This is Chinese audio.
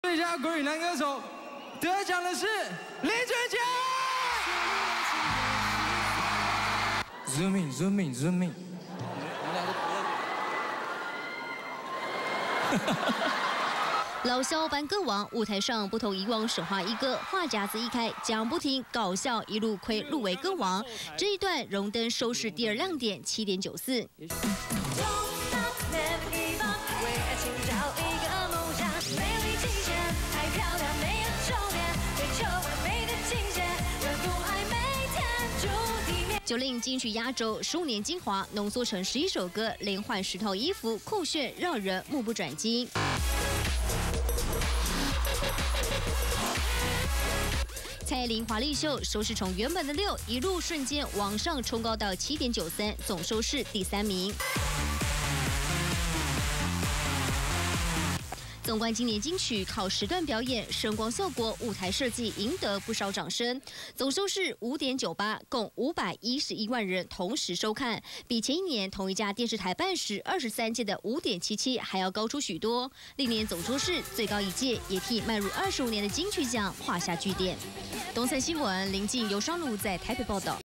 最佳国语男歌手得奖的是林俊杰。Zoom in, zoom in, zoom in。我们两个老萧班歌王舞台上不同以往手画一哥，话匣子一开讲不停，搞笑一路亏入围歌王。这一段荣登收视第2亮点7.94。就令金曲压轴15年精华浓缩成11首歌，连换10套衣服，酷炫让人目不转睛。蔡依林华丽秀收视从原本的6一路瞬间往上冲高到7.93，总收视第3名。纵观今年金曲，靠时段表演、声光效果、舞台设计赢得不少掌声。总收视5.98，共511万人同时收看，比前一年同一家电视台办时23届的5.77还要高出许多。历年总收视最高一届，也替迈入25年的金曲奖画下句点。东森新闻林静、尤双路在台北报道。